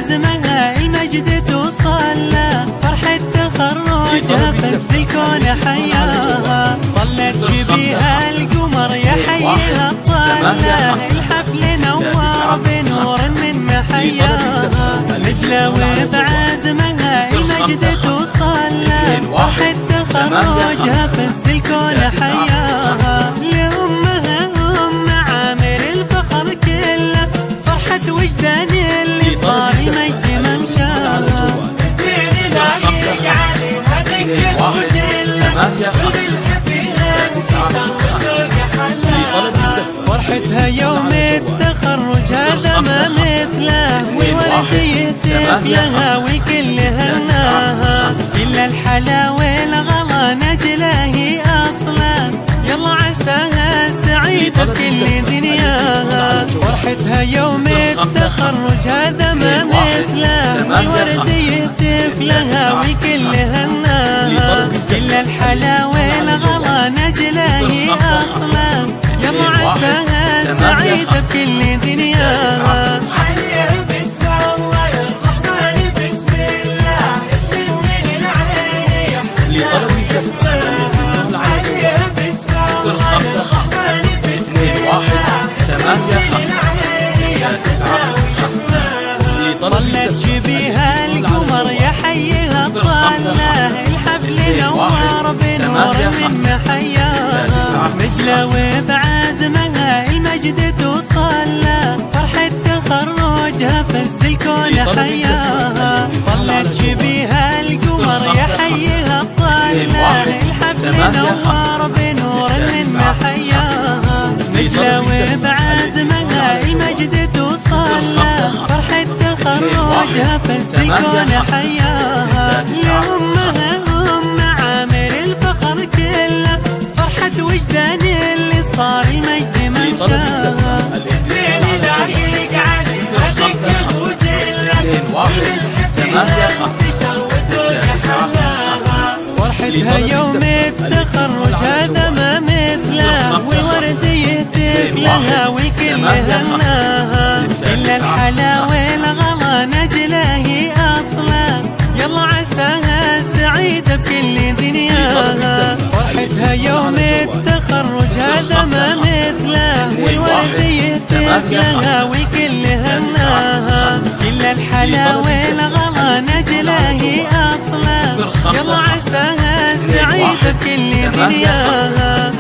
بعزمها المجد توصل له، فرحة تخرجها فز الكون حياها، طلت شبيها القمر يحييها الطلة، الحفل نور بنور من محياها، نجلة وبعزمها المجد توصل له، فرحة تخرجها فز الكون حياها، لأمها أم عامر الفخر كله، فرحة وجدان اللي صار المجد ممشاها، زين لايق عليها دقة وجلة، وبالحفيها انتشر وذوق حلاها، فرحتها يوم التخرج هذا ما مثله، والورد يهتف لها والكل هناها، كل الحلاوة الغلا نجلة هي أصلا، يلا عساها سعيدة بكل دنياها، فرحتها يوم التخرج هذا ما مثله، والورد يهتف لها والكل هناها، كل الحلاوة الغلا نجلة هي أصلا، يلا عساها سعيدة بكل دنياها، عليها بسم الله الرحمن بسم الله، اسم من العين يحسن عليها بسم الله الرحمن بسم الله، اسم من العين يحسن طلت شبيها القمر يحييها الطلة، الحفل نور بنور من محياها، نجلة وبعزمها المجد توصل له، فرحة تخرجها فز الكون حياها، طلت شبيها القمر يحييها الطلة، الحفل نور بنور من محياها، نجلة وبعزمها المجد توصل له، فرحة تخرجها فز الكون حياها، لأمها أم عامر الفخر كله، فرحة وجدان اللي صار المجد ممشاها، زين لايق عليها دقة وجلة، وبالحفيها انتشر وذوق حلاها، فرحتها يوم التخرج هذا ما مثله، والورد يهتف لها والكل هناها، كل الحلاوة الغلا نجلة هي أصلا، يلا عساها سعيدة بكل دنياها، فرحتها يوم التخرج هذا ما مثله، والورد يهتف لها والكل هناها، كل الحلاوة الغلا نجلة هي أصلا، يلا عساها سعيدة بكل دنياها.